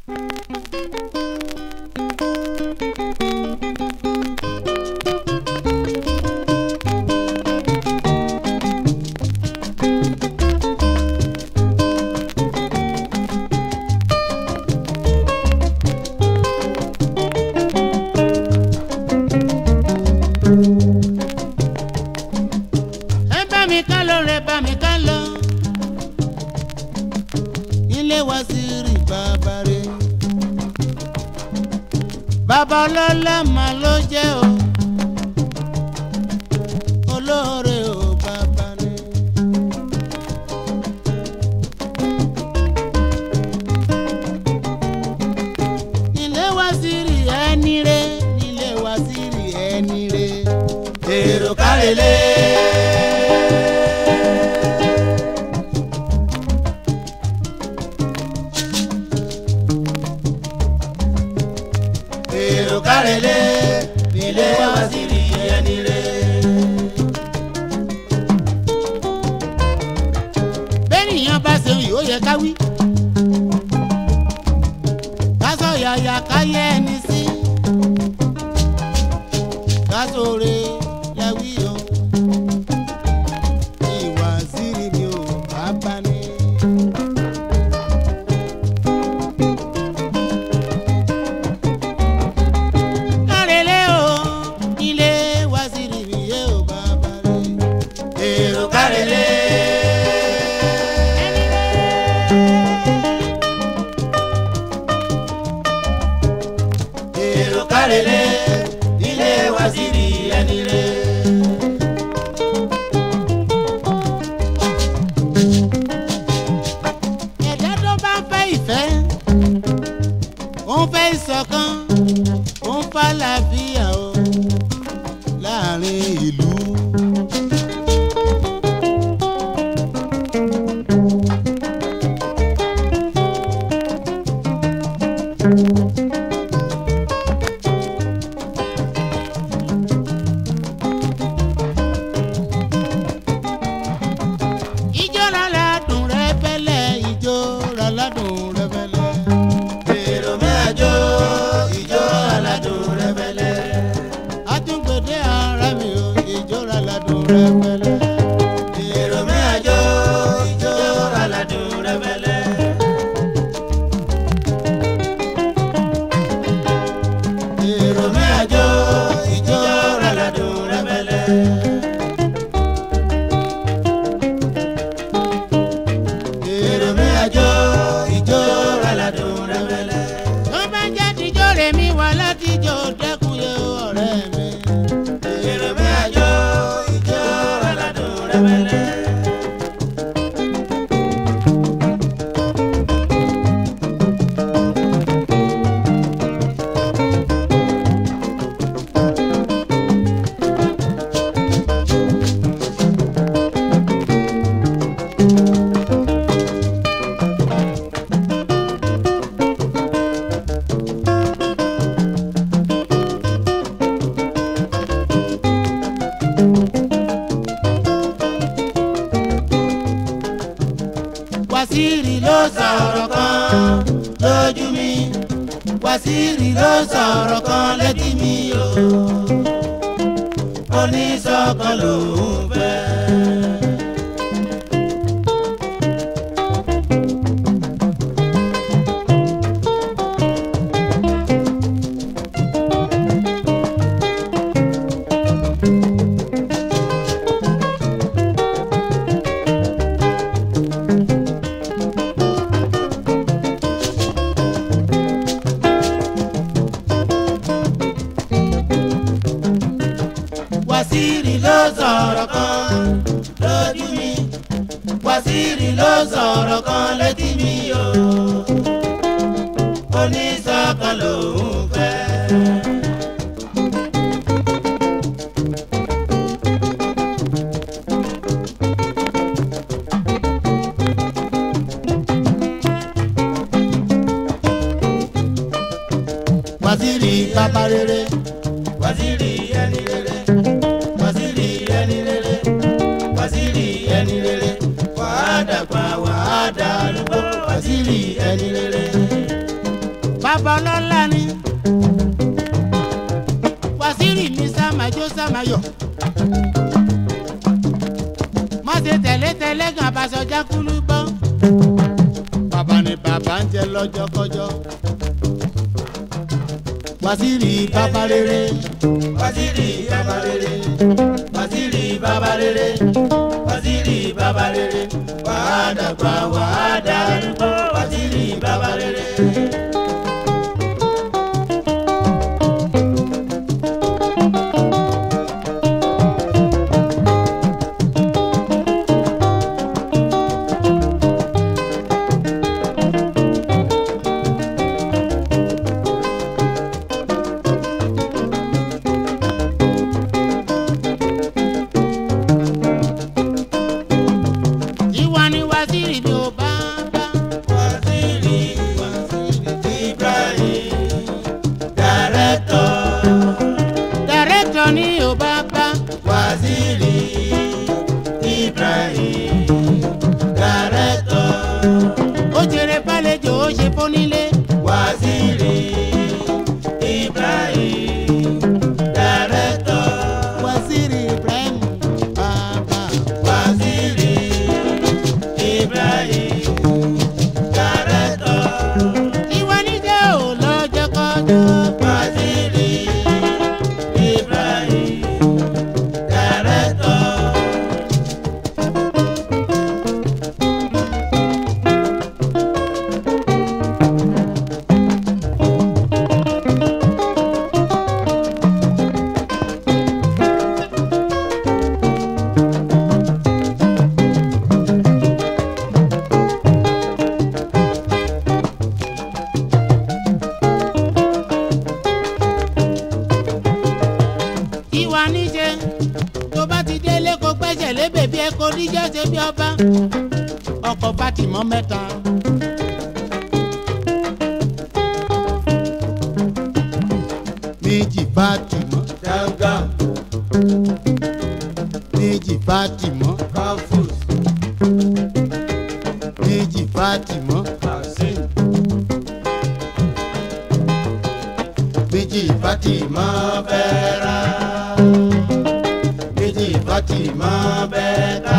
Bàbá ọlọ́lá mà ló jẹ́ o, olóore o bàbá ni. Nílé Waziri ẹni re, nílé Waziri ẹni re. Èrò kárẹ̀lé. Èrò kárẹ̀lé nílé Waziri ẹni re. Bẹ́ẹ̀nìyàn bá ṣe yóò yẹ ká wí. Ká sọ yàyà ká yẹ ẹni sí. Ká sóore yẹ wí o. Waziri mi ò bàbá ni. Kárẹ̀lé nílé Waziri ẹni re. Ẹ̀dá tó bá ń fẹ́ ìfẹ́, ó ń fẹ́ ìṣọ̀kan, ó ń fẹ́ àlàáfíà o láàrin ìlú. Waziri ló sọ̀rọ̀ kan lójú mi, Waziri ló sọ̀rọ̀ kan létí mi o, oníṣọ̀kan lòún fẹ́. Waziri ló sọ̀rọ̀ kan lójú mi, Waziri ló sọ̀rọ̀ kan létí mi o, oníṣọ̀kan lòún fẹ́. Waziri bàbá rere, Waziri ẹni rere. Waziri ẹni rere, Waziri ẹni rere, wàá dàgbà wàá dàrúgbó, Waziri ẹni rere. bàbá ọlọ́lá ni Wàsíìrì mi sàmájó sàmáyọ̀ má ṣe tẹ̀lé gan abasọjá kúlú bọ́ bàbá ni bàbá ń jẹ lọ́jọ́kọ́jọ́ Wàsíìrì bàbá rere Wàsíìrì bàbá rere Wàsíìrì bàbá rere Wàsíìrì bàbá rere wàá dàgbà wàá darúgbó Wàsíìrì bàbá rere. Ọkọ̀ Fátímọ̀ mẹ́ta. Méjì Fátímọ̀ Dáńgá. Méjì Fátímọ̀ Káfús. Méjì Fátímọ̀ Kásìm. Méjì Fátímọ̀ Bẹ́rà. Méjì Fátímọ̀ Bẹ́tà.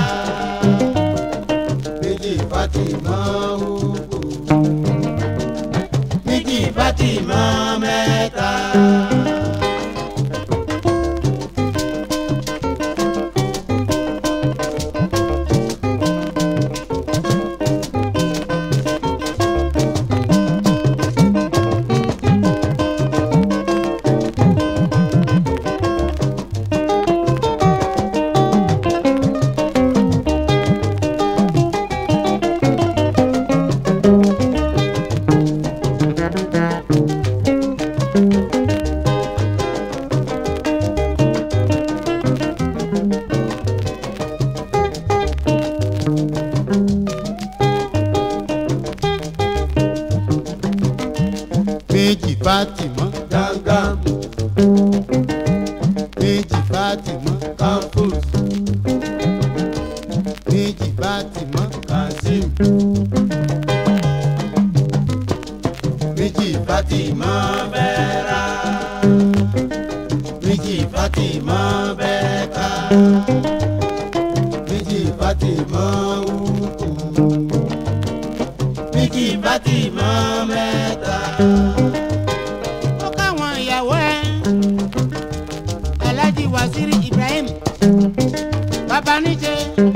Fátímọ̀ Ugu. Méjì Fátímọ̀ mẹ́ta. Méjì Fátímọ̀ Dáńgá. Méjì Fátímọ̀ Káfús. Méjì Fátímọ̀ Kásìm. Méjì Fátímọ̀ Bẹ́rà. Méjì Fátímọ̀ Bẹ́tà. Méjì Fátímọ̀ Ugu. Méjì Fátímọ̀ mẹ́ta. Ó káwọn ìyàwó ẹ̀ Alhaji Wàsíìrì Ibrahim bàbá níjẹ.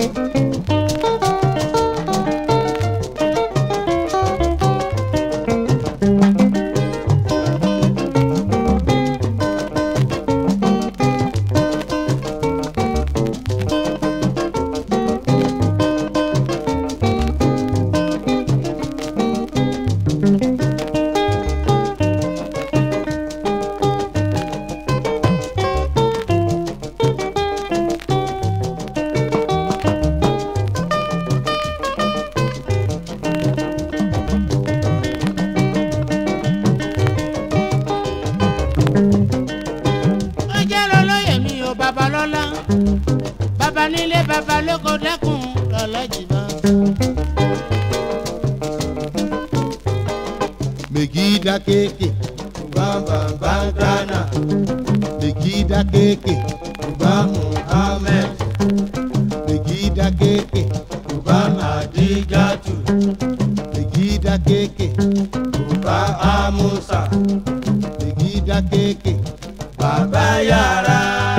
bàbá lóko dẹ́kun lọ́lọ́jì bá. Megida keke, Bamba Ghana, Megida keke, Uba Muhammad, Megida keke, Uba Adijatu, Megida keke, Uba Amusa, Megida keke, Baba Yara,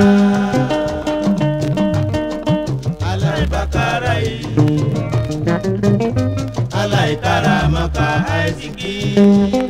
Alai Bakarai, Alai Karamaka Aiziki.